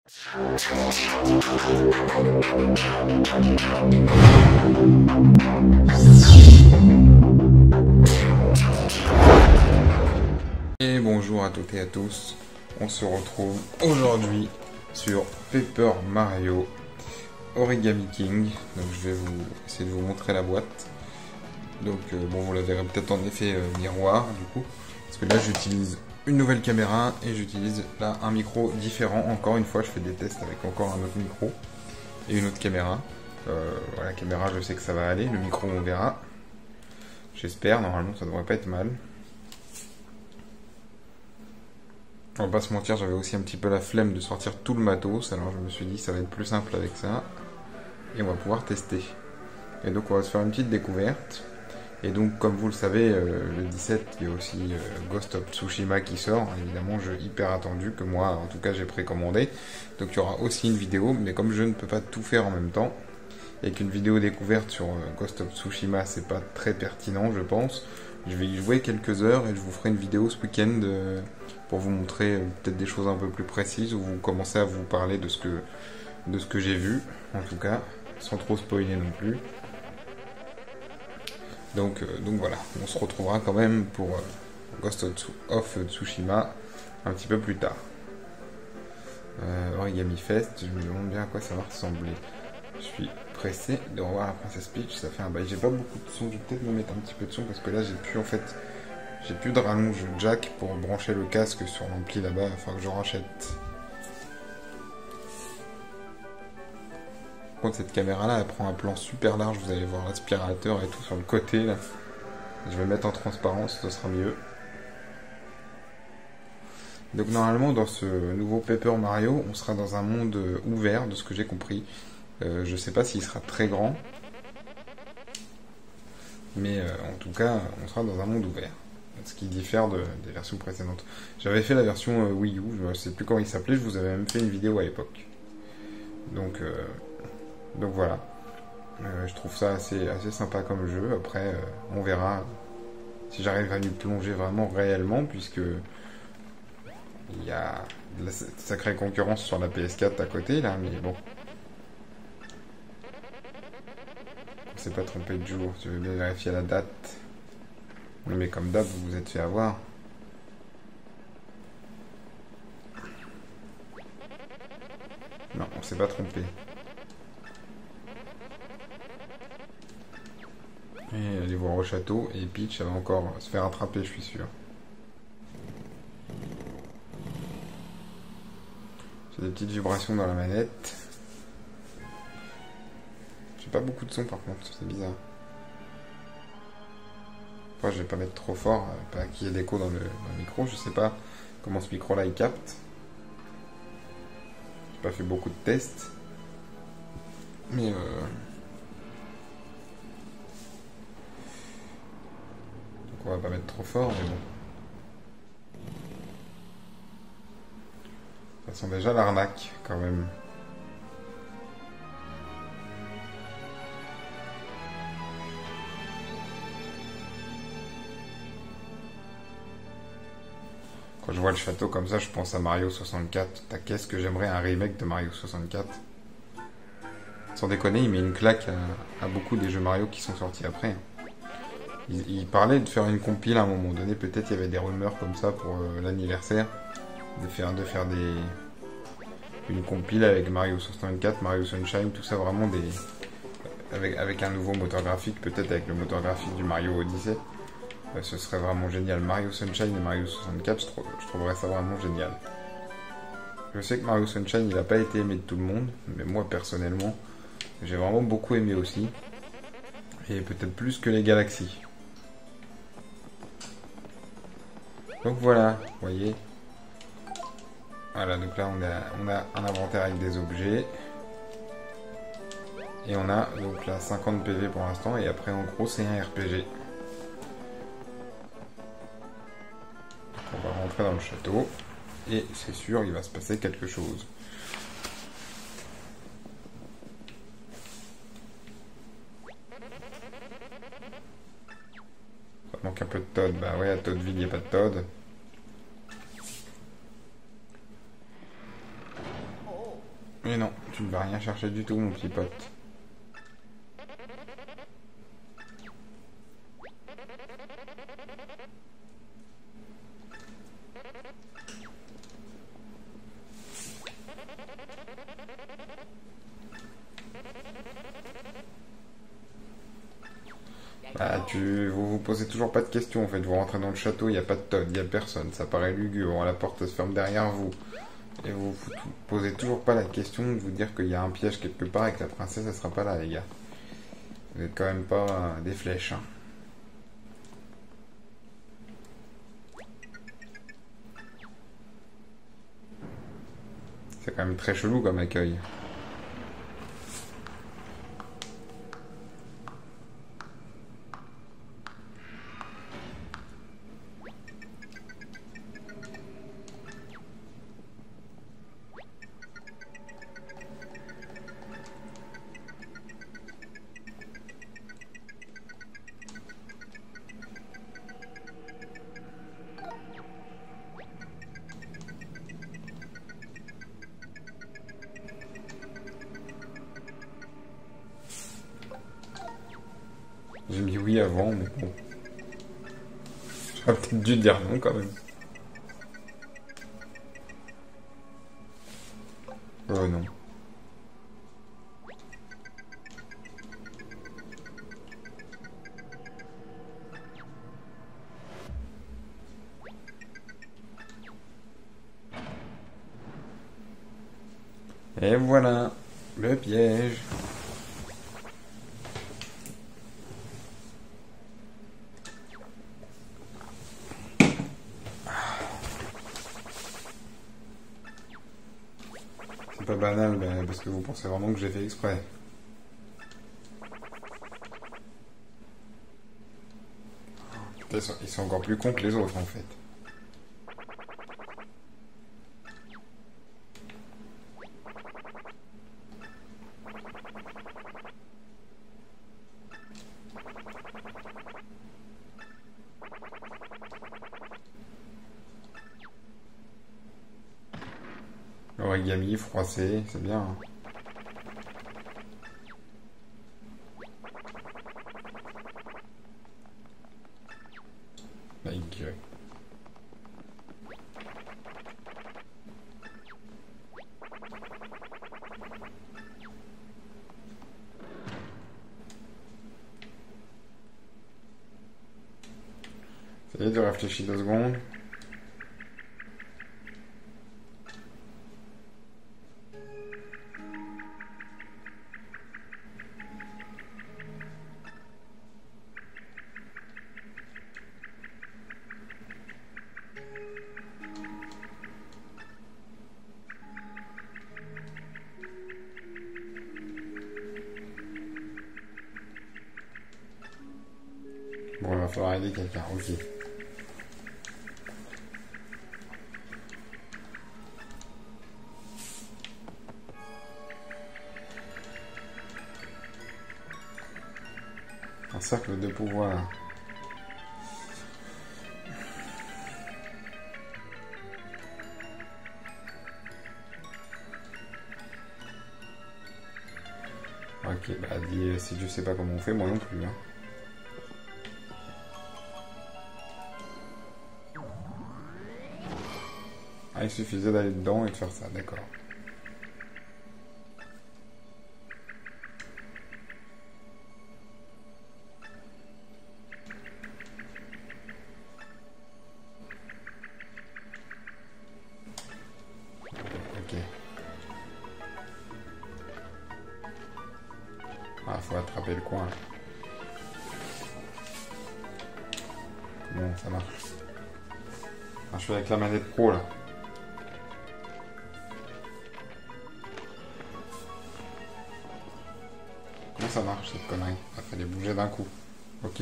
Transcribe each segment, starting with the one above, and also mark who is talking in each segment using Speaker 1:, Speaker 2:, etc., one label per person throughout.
Speaker 1: Et bonjour à toutes et à tous, on se retrouve aujourd'hui sur Paper Mario Origami King. Donc je vais essayer de vous montrer la boîte. Donc bon, vous la verrez peut-être en effet miroir du coup, parce que là j'utilise une nouvelle caméra et j'utilise là un micro différent. Encore une fois, je fais des tests avec encore un autre micro et une autre caméra. Voilà, la caméra, je sais que ça va aller, le micro on verra. J'espère, normalement ça devrait pas être mal. On va pas se mentir, j'avais aussi un petit peu la flemme de sortir tout le matos, alors je me suis dit ça va être plus simple avec ça. Et on va pouvoir tester. Et donc on va se faire une petite découverte. Et donc comme vous le savez, le 17, il y a aussi Ghost of Tsushima qui sort. Évidemment, jeu hyper attendu que moi, en tout cas, j'ai précommandé. Donc il y aura aussi une vidéo, mais comme je ne peux pas tout faire en même temps, et qu'une vidéo découverte sur Ghost of Tsushima, c'est pas très pertinent, je pense. Je vais y jouer quelques heures et je vous ferai une vidéo ce week-end pour vous montrer peut-être des choses un peu plus précises, ou vous commencer à vous parler de ce que j'ai vu, en tout cas, sans trop spoiler non plus. Donc voilà, on se retrouvera quand même pour Ghost of Tsushima un petit peu plus tard. Origami Fest, je me demande bien à quoi ça va ressembler. Je suis pressé de revoir la Princess Peach, ça fait un bail. J'ai pas beaucoup de son, je vais peut-être me mettre un petit peu de son parce que là j'ai plus de rallonge jack pour brancher le casque sur l'ampli là-bas, il faudra que je rachète. Par contre, cette caméra là, elle prend un plan super large, vous allez voir l'aspirateur et tout sur le côté là. Je vais mettre en transparence, ce sera mieux. Donc normalement dans ce nouveau Paper Mario, on sera dans un monde ouvert, de ce que j'ai compris. Je sais pas s'il sera très grand, mais en tout cas, on sera dans un monde ouvert. Ce qui diffère des versions précédentes. J'avais fait la version Wii U, je ne sais plus comment il s'appelait, je vous avais même fait une vidéo à l'époque. Donc voilà. Je trouve ça assez sympa comme jeu. Après, on verra si j'arrive à m'y plonger vraiment réellement, puisque il y a de la sacrée concurrence sur la PS4 à côté là, mais bon. On s'est pas trompé de jour, je vais bien vérifier la date. Mais comme d'hab, vous vous êtes fait avoir. Non, on s'est pas trompé. Et aller voir au château, et Peach va encore se faire attraper, je suis sûr. J'ai des petites vibrations dans la manette. J'ai pas beaucoup de son par contre, c'est bizarre. Enfin, je vais pas mettre trop fort, pas qu'il y ait d'écho dans le micro, je sais pas comment ce micro là il capte. J'ai pas fait beaucoup de tests. Mais donc on va pas mettre trop fort, mais bon. Ça sent déjà l'arnaque quand même. Quand je vois le château comme ça, je pense à Mario 64. Qu'est-ce que j'aimerais un remake de Mario 64. Sans déconner, il met une claque à beaucoup des jeux Mario qui sont sortis après. Il parlait de faire une compile à un moment donné, peut-être il y avait des rumeurs comme ça pour l'anniversaire. De faire une compile avec Mario 64, Mario Sunshine, tout ça vraiment avec un nouveau moteur graphique, peut-être avec le moteur graphique du Mario Odyssey. Ce serait vraiment génial. Mario Sunshine et Mario 64, je trouverais ça vraiment génial. Je sais que Mario Sunshine, il n'a pas été aimé de tout le monde, mais moi personnellement, j'ai vraiment beaucoup aimé aussi. Et peut-être plus que les Galaxies. Donc voilà, vous voyez. Voilà, donc là on a un inventaire avec des objets. Et on a donc là 50 PV pour l'instant, et après en gros c'est un RPG. On va rentrer dans le château, et c'est sûr il va se passer quelque chose. Ça manque un peu de Toad, bah ouais, à Toadville il n'y a pas de Toad. Mais non, tu ne vas rien chercher du tout, mon petit pote. Bah, vous posez toujours pas de questions en fait. Vous rentrez dans le château, il n'y a pas de Todd, il n'y a personne. Ça paraît lugubre, la porte se ferme derrière vous. Et vous posez toujours pas la question de vous dire qu'il y a un piège quelque part et que la princesse elle sera pas là, les gars. Vous êtes quand même pas des flèches, hein. C'est quand même très chelou comme accueil. J'ai mis oui avant, mais bon. J'aurais peut-être dû dire non quand même. Oh non. Et voilà, le piège. C'est pas banal, mais parce que vous pensez vraiment que j'ai fait exprès. Ils sont encore plus cons que les autres en fait. Origami, froissé, c'est bien, hein. Like, essayez de réfléchir 2 secondes. Bon, il va falloir aider quelqu'un, ok. Un cercle de pouvoir. Ok, bah dis, si tu sais pas comment on fait, moi non plus, hein. Ah, il suffisait d'aller dedans et de faire ça, d'accord. Ok. Ah, faut attraper le coin. Bon, ça marche. Ah, je suis avec la manette pro là. Comment ça marche cette connerie? Ça fait les bouger d'un coup. Ok.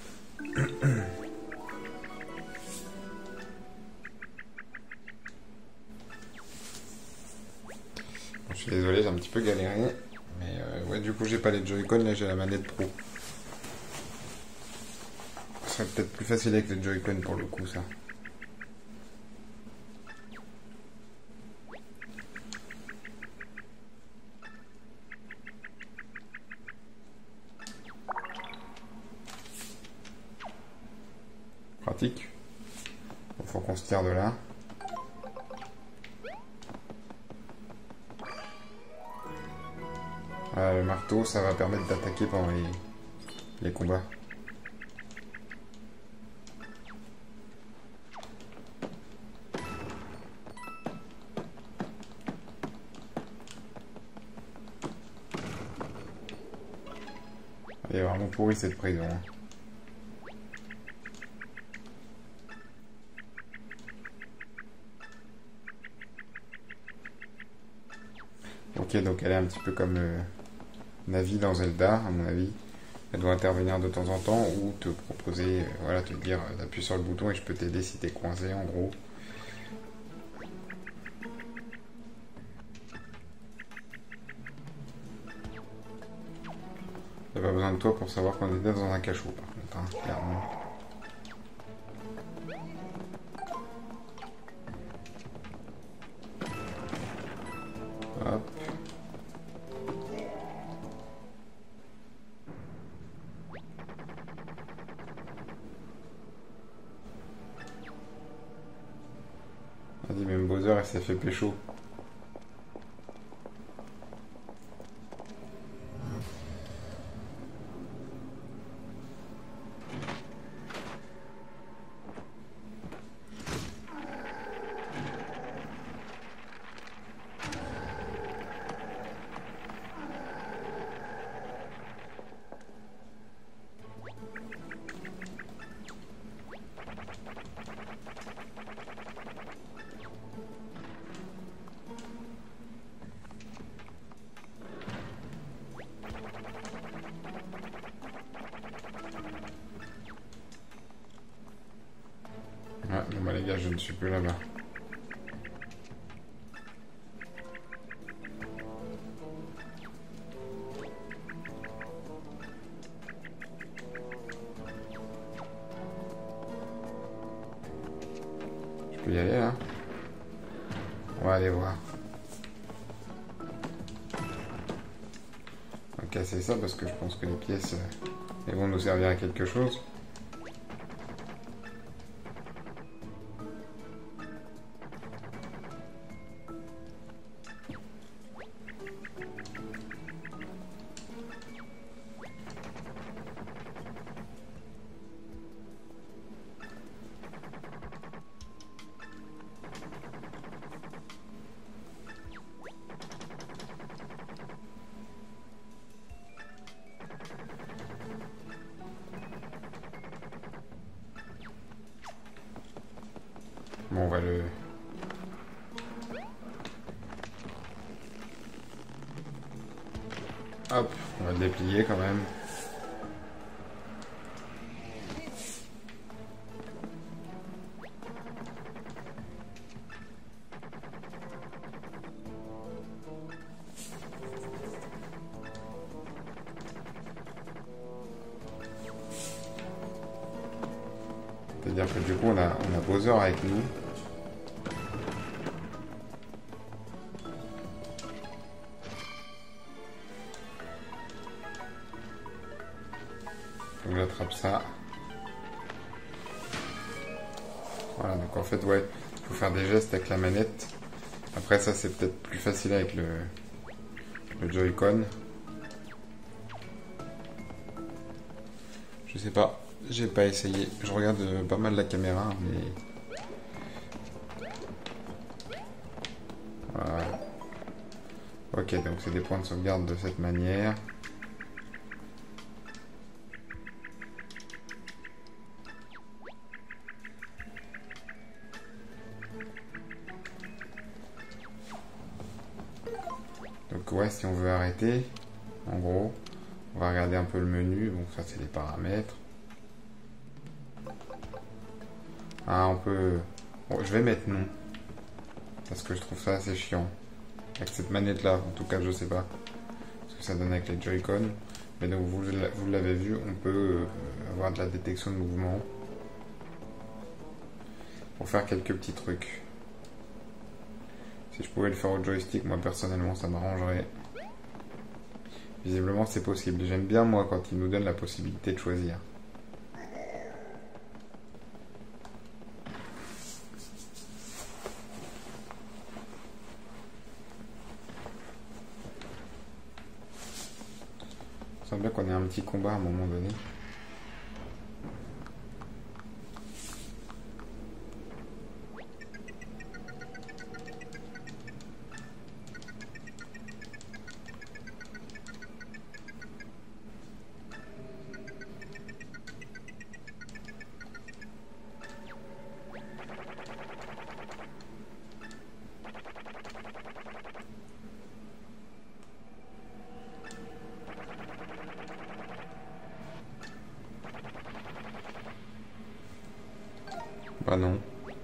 Speaker 1: Bon, je suis désolé, j'ai un petit peu galéré. Mais ouais, du coup, j'ai pas les Joy-Con, là j'ai la manette pro. Ce serait peut-être plus facile avec les Joy-Con pour le coup, ça. pratique. Il faut qu'on se tire de là. Voilà, le marteau, ça va permettre d'attaquer pendant les combats. Elle est vraiment pourrie cette prison. Hein. Ok, donc elle est un petit peu comme Navi dans Zelda, à mon avis. Elle doit intervenir de temps en temps ou te proposer, voilà, te dire d'appuyer sur le bouton et je peux t'aider si t'es coincé en gros. T'as pas besoin de toi pour savoir qu'on est dans un cachot par contre, hein, clairement. Hop. Vas-y, même Bowser, elle s'est fait pécho. Ah, bon bah les gars, je ne suis plus là-bas. Je peux y aller là? On va aller voir. On va casser ça parce que je pense que les pièces elles vont nous servir à quelque chose. Bon, on va le... Hop, on va le déplier quand même. C'est-à-dire que du coup, on a Bowser avec nous. Donc j'attrape ça. Voilà, donc en fait, ouais, il faut faire des gestes avec la manette. Après, ça, c'est peut-être plus facile avec le Joy-Con. Je sais pas, j'ai pas essayé. Je regarde pas mal la caméra, mais... Voilà. Ok, donc c'est des points de sauvegarde de cette manière. Donc ouais, si on veut arrêter, en gros, on va regarder un peu le menu. Donc ça, c'est les paramètres. Ah, on peut... Bon, je vais mettre non. Parce que je trouve ça assez chiant. Avec cette manette-là, en tout cas, je sais pas ce que ça donne avec les Joy-Con. Mais donc, vous l'avez vu, on peut avoir de la détection de mouvement. Pour faire quelques petits trucs. Si je pouvais le faire au joystick, moi personnellement, ça m'arrangerait. Visiblement, c'est possible. J'aime bien, moi, quand il nous donne la possibilité de choisir. Ça semble bien qu'on ait un petit combat à un moment donné. Bah non.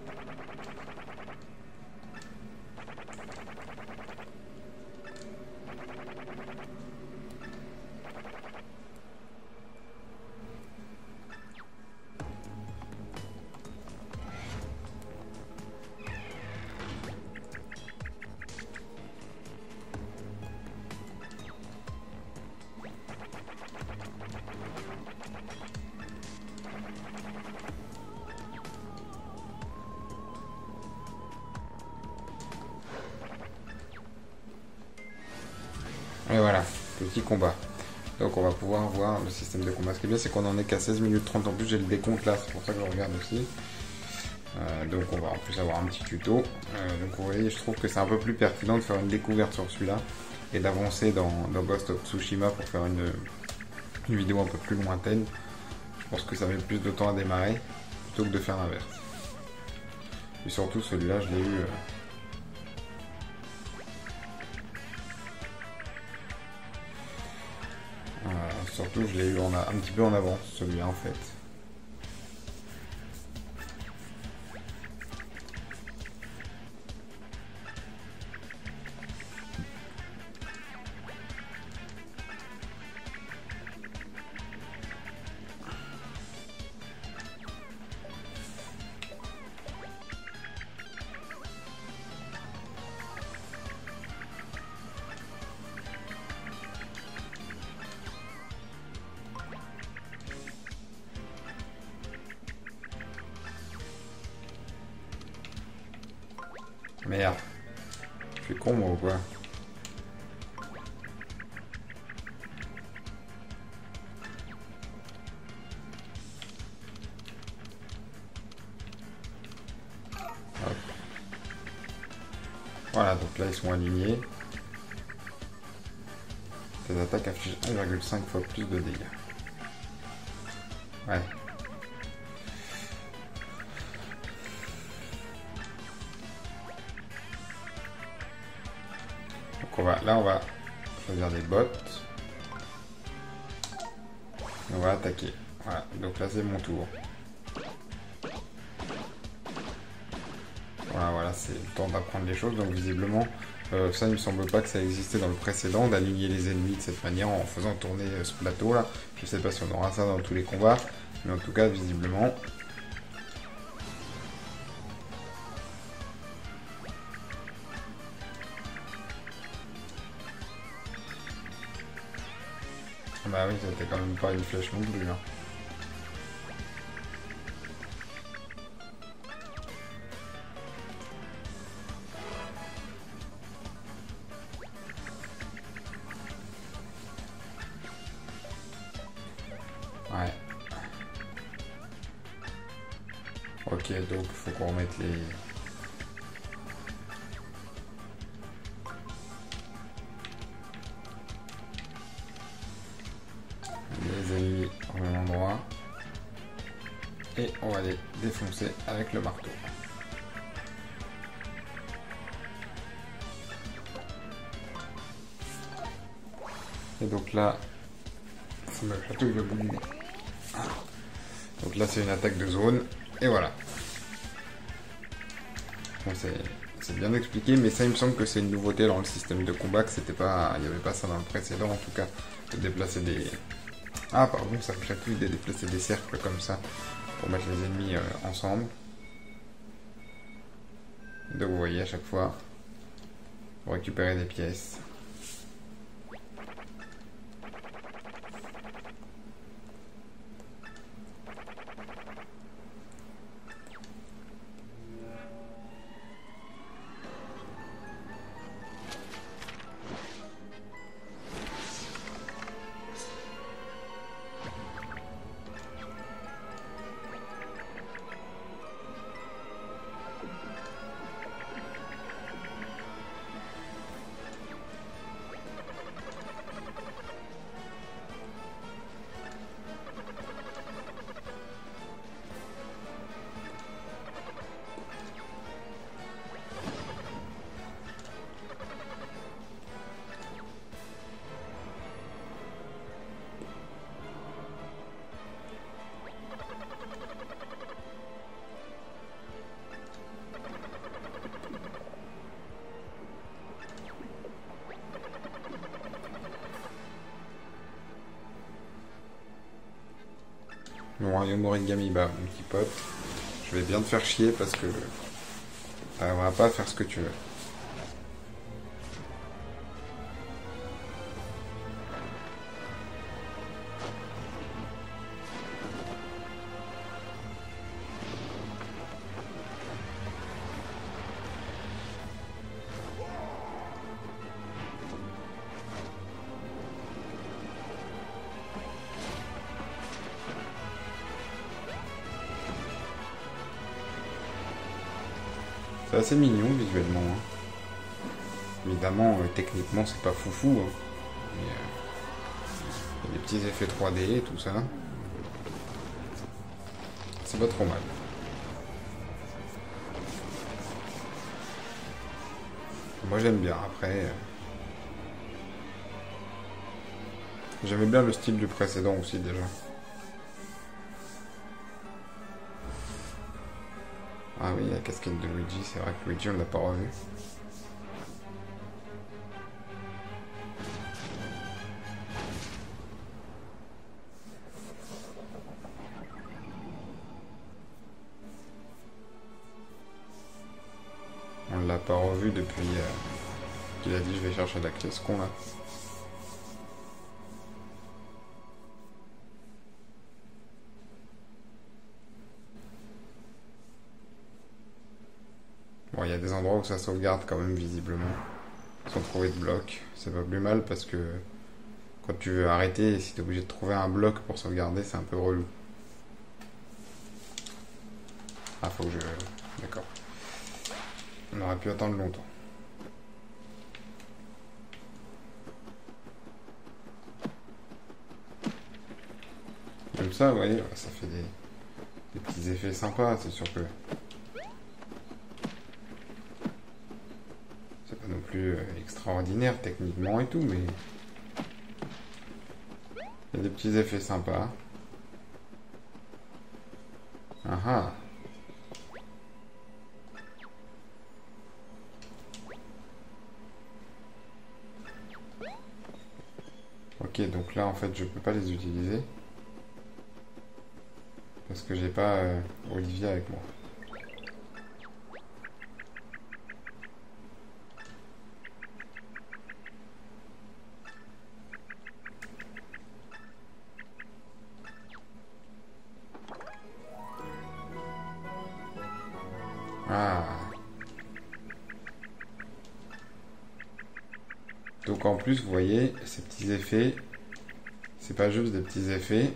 Speaker 1: Et voilà, petit combat. Donc on va pouvoir voir le système de combat. Ce qui est bien, c'est qu'on en est qu'à 16 minutes 30. En plus, j'ai le décompte là, c'est pour ça que je regarde aussi. Donc on va en plus avoir un petit tuto. Donc vous voyez, je trouve que c'est un peu plus pertinent de faire une découverte sur celui-là et d'avancer dans Ghost of Tsushima pour faire une vidéo un peu plus lointaine. Je pense que ça met plus de temps à démarrer plutôt que de faire l'inverse. Et surtout celui-là, je l'ai eu... surtout, je l'ai eu un petit peu en avance, celui-là en fait. Merde. Je suis con moi ou quoi? Hop. Voilà, donc là ils sont alignés. Tes attaques affichent 1,5 fois plus de dégâts. Ouais. Là on va choisir des bots. On va attaquer. Voilà, donc là c'est mon tour. Voilà, c'est le temps d'apprendre les choses. Donc visiblement, ça il me semble pas que ça existait dans le précédent, d'aligner les ennemis de cette manière en faisant tourner ce plateau là. Je sais pas si on aura ça dans tous les combats, mais en tout cas visiblement... Bah oui, c'était quand même pas une flèche non plus. Hein. Ouais. Ok, donc il faut qu'on remette les... ennemis au même endroit. Et on va les défoncer avec le marteau. Et donc là, ça me chatouille le bout du nez. Donc là c'est une attaque de zone. Et voilà. Bon, c'est bien expliqué, mais ça il me semble que c'est une nouveauté dans le système de combat, que c'était pas. Il n'y avait pas ça dans le précédent en tout cas. De déplacer des. Ah pardon, ça me chatouille de déplacer des cercles comme ça pour mettre les ennemis ensemble. Donc vous voyez à chaque fois, vous récupérez des pièces. Le royaume origami, bah mon petit pote, je vais bien te faire chier parce que on va pas faire ce que tu veux. C'est assez mignon visuellement, hein. Évidemment, techniquement, c'est pas foufou, hein. Mais, y a des petits effets 3D et tout ça. C'est pas trop mal. Moi j'aime bien. Après, j'aimais bien le style du précédent aussi déjà. Ah oui, la casquette de Luigi, c'est vrai que Luigi on l'a pas revu. On l'a pas revu depuis qu'il a dit je vais chercher la clé, ce con là. Bon, il y a des endroits où ça sauvegarde quand même visiblement, sans trouver de bloc. C'est pas plus mal parce que quand tu veux arrêter, si t'es obligé de trouver un bloc pour sauvegarder, c'est un peu relou. Ah, faut que je... D'accord. On aurait pu attendre longtemps. Comme ça, vous voyez, ça fait des petits effets sympas, c'est sûr que... C'est pas non plus extraordinaire techniquement et tout, mais... Il y a des petits effets sympas. Ah ah. Ok, donc là en fait je peux pas les utiliser. Parce que j'ai pas Olivia avec moi. Ah. Donc en plus vous voyez ces petits effets. C'est pas juste des petits effets.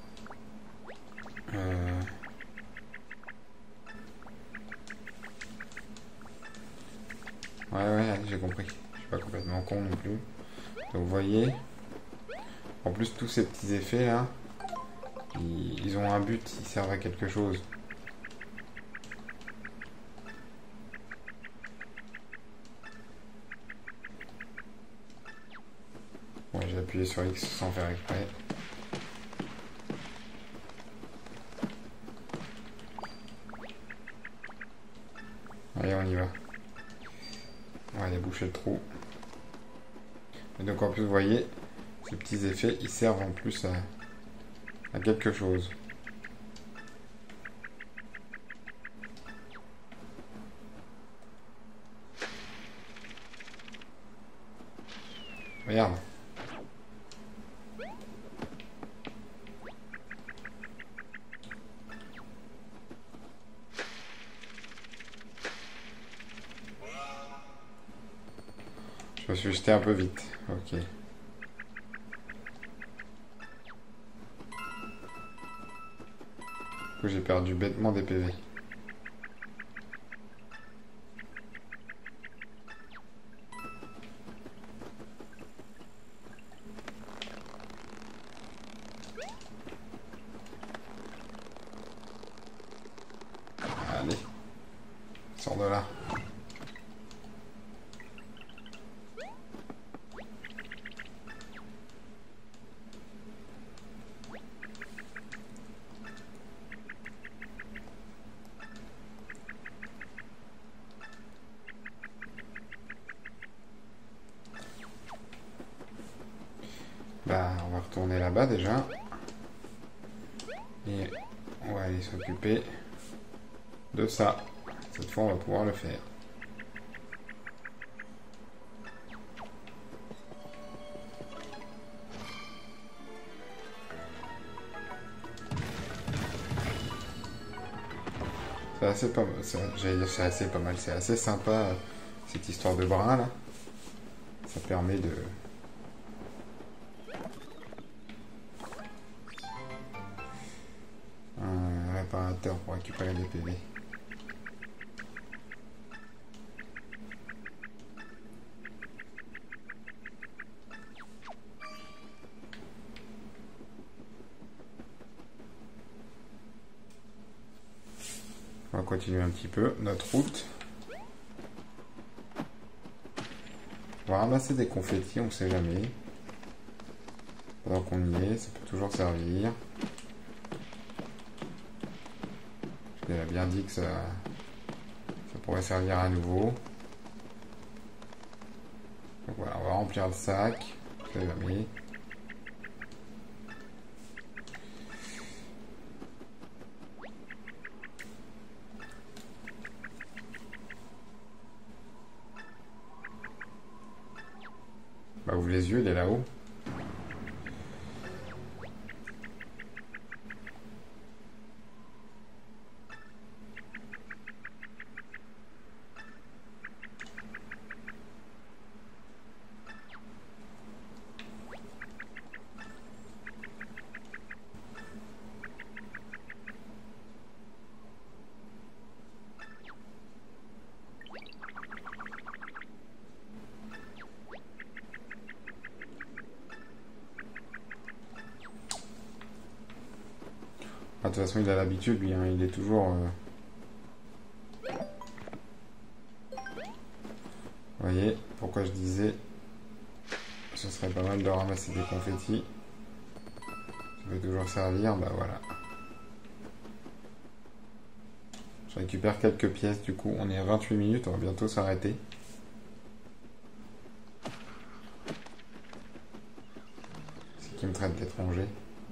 Speaker 1: Ouais, j'ai compris. Je suis pas complètement con non plus. Donc vous voyez, en plus tous ces petits effets là, ils ont un but, ils servent à quelque chose. Bon, j'ai appuyé sur X sans faire exprès. Allez, on y va. On va aller boucher le trou. Et donc en plus, vous voyez, ces petits effets, ils servent en plus à quelque chose. Regarde. Je me suis jeté un peu vite. Ok. Du coup, j'ai perdu bêtement des PV. Allez. Sors de là. Bah, on va retourner là-bas déjà. Et on va aller s'occuper de ça. Cette fois, on va pouvoir le faire. C'est assez pas mal. J'allais dire c'est assez pas mal. C'est assez sympa cette histoire de bras là. Ça permet de... Un réparateur pour récupérer des PV. On va continuer un petit peu notre route. On va ramasser des confettis, on sait jamais. Pendant qu'on y est, ça peut toujours servir. Elle a bien dit que ça pourrait servir à nouveau. Donc voilà, on va remplir le sac. On sait jamais. Bah, ouvre les yeux, il est là-haut. Ah, de toute façon, il a l'habitude, lui, hein, il est toujours... Vous voyez, pourquoi je disais ce serait pas mal de ramasser des confettis. Ça peut toujours servir, bah voilà. Je récupère quelques pièces, du coup, on est à 28 minutes, on va bientôt s'arrêter. C'est qui me traite d'étranger.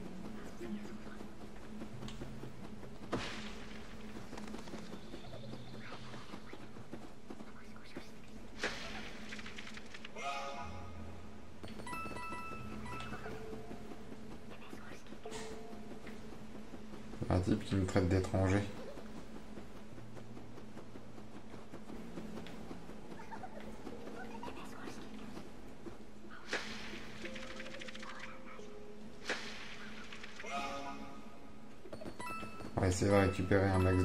Speaker 1: Un type qui me traite d'étranger. On va essayer de récupérer un max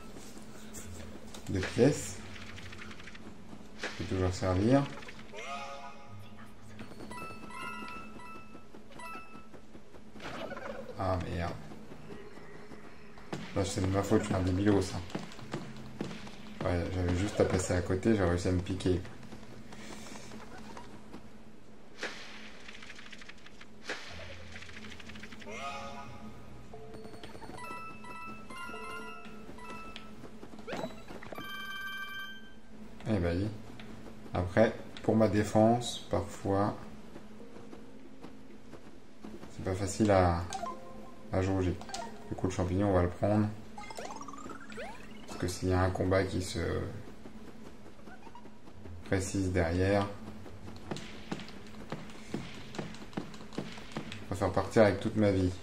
Speaker 1: de pièces. Ça peut toujours servir. Ah merde. Là c'est de ma faute, je suis un débilos ça. Ouais, j'avais juste à passer à côté, j'ai réussi à me piquer. Eh ben, après, pour ma défense, parfois, c'est pas facile à jauger. Du coup, le champignon, on va le prendre. Parce que s'il y a un combat qui se précise derrière, je préfère partir avec toute ma vie.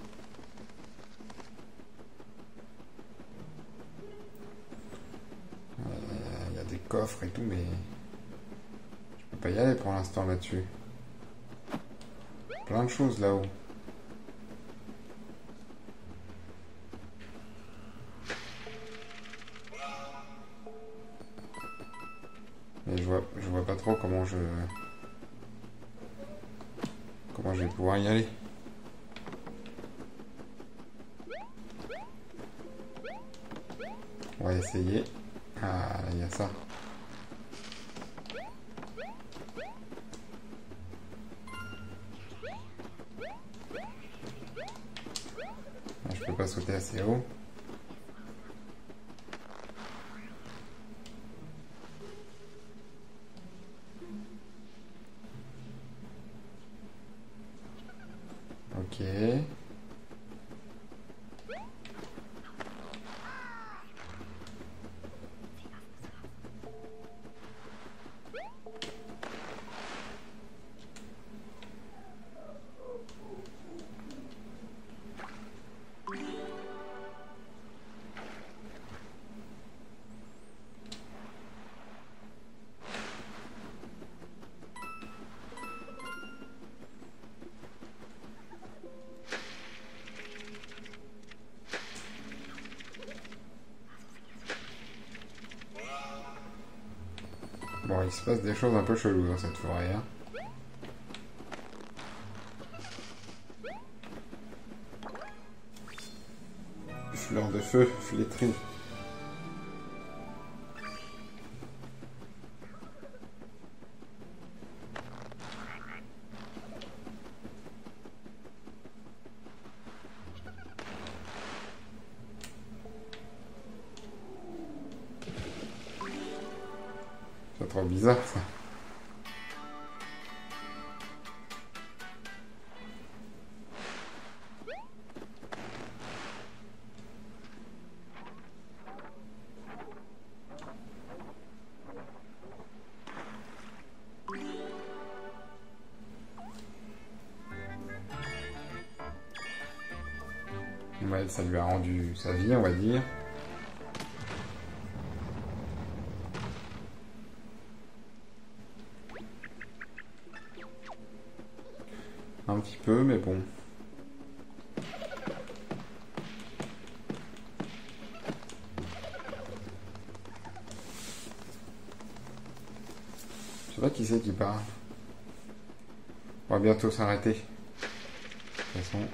Speaker 1: Il y a des coffres et tout, mais je peux pas y aller pour l'instant là-dessus. Plein de choses là-haut. Mais je vois pas trop comment je vais pouvoir y aller. On va essayer. Ah, il y a ça. Ah, je peux pas sauter assez haut. Ok. Bon, il se passe des choses un peu cheloues dans cette forêt. Hein. Fleur de feu, flétrie. C'est trop bizarre ça. Ouais, ça lui a rendu sa vie, on va dire. Un petit peu, mais bon. Je sais pas qui c'est qui parle. On va bientôt s'arrêter. De toute façon.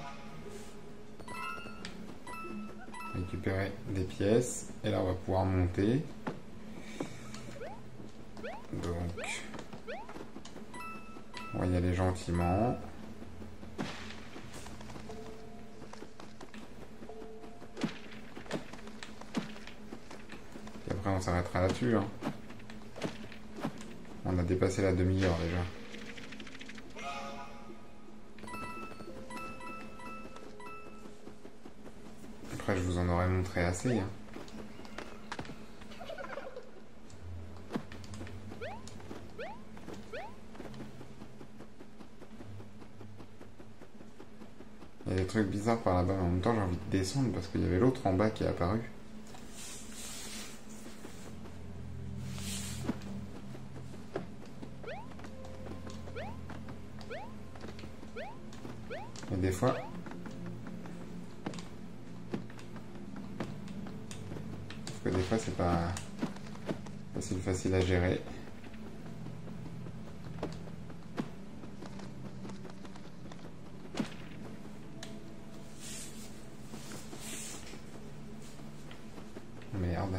Speaker 1: Récupérer des pièces. Et là, on va pouvoir monter. Donc, on va y aller gentiment. Et après, on s'arrêtera là-dessus. Hein. On a dépassé la demi-heure déjà. Après, je vous en aurais montré assez. Hein. Il y a des trucs bizarres par là-bas, mais en même temps, j'ai envie de descendre parce qu'il y avait l'autre en bas qui est apparu. Et des fois... Parce que des fois, c'est pas facile à gérer. Merde.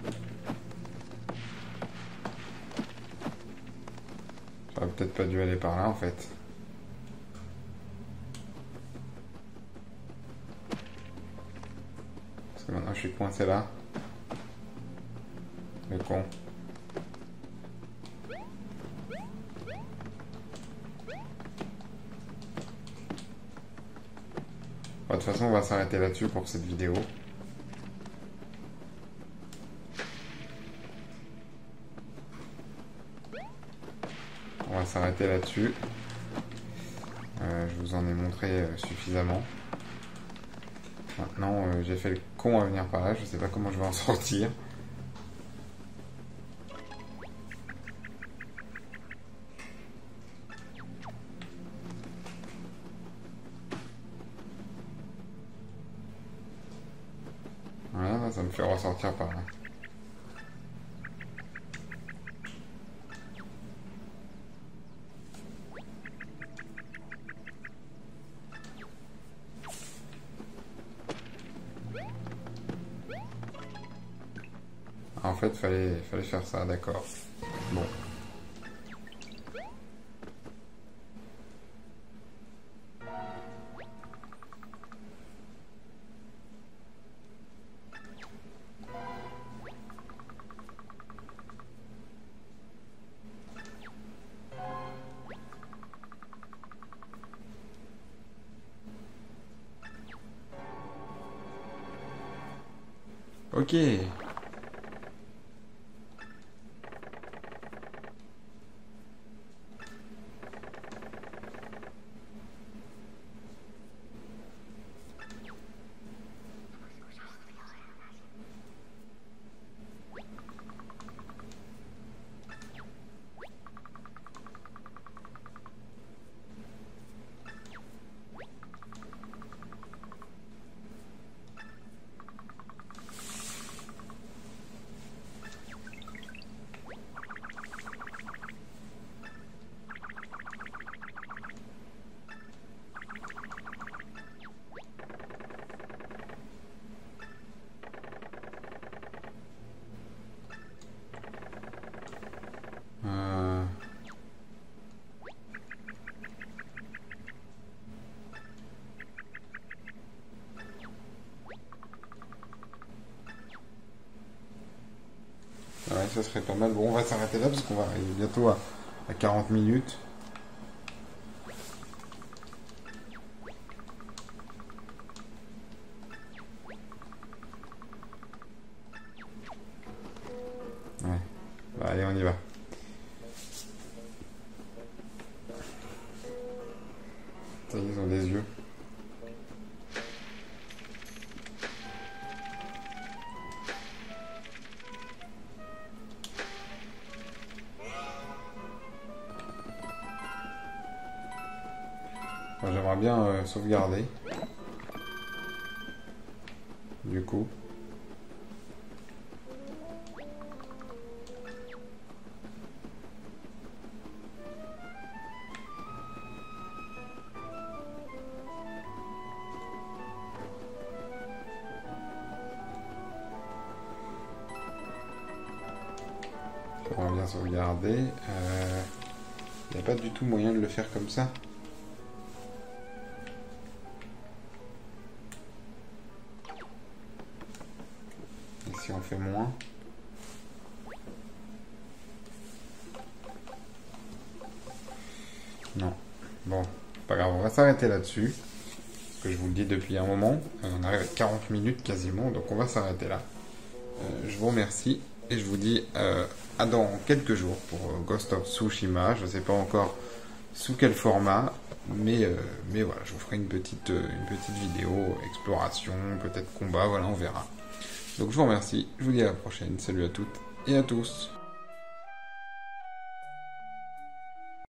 Speaker 1: J'aurais peut-être pas dû aller par là en fait. Parce que maintenant je suis coincé là. Le con. Bon, de toute façon on va s'arrêter là-dessus pour cette vidéo. On va s'arrêter là-dessus. Je vous en ai montré suffisamment. Maintenant, j'ai fait le con à venir par là. Je sais pas comment je vais en sortir. Voilà, ça me fait ressortir par là. En fait, fallait faire ça, d'accord. Bon. Ok. ça serait pas mal. Bon, on va s'arrêter là parce qu'on va arriver bientôt à 40 minutes. Ouais. Bah, allez, on y va. Ça y est, ils ont des yeux. Moi, j'aimerais bien sauvegarder. Du coup. J'aimerais bien sauvegarder. Il n'y a pas du tout moyen de le faire comme ça. Et si on fait moins? Non. Bon, pas grave, on va s'arrêter là-dessus. Parce que je vous le dis depuis un moment. On arrive à 40 minutes quasiment, donc on va s'arrêter là. Je vous remercie et je vous dis à dans quelques jours pour Ghost of Tsushima. Je ne sais pas encore sous quel format, mais voilà, je vous ferai une petite vidéo, exploration, peut-être combat, voilà, on verra. Donc je vous remercie, je vous dis à la prochaine, salut à toutes et à tous.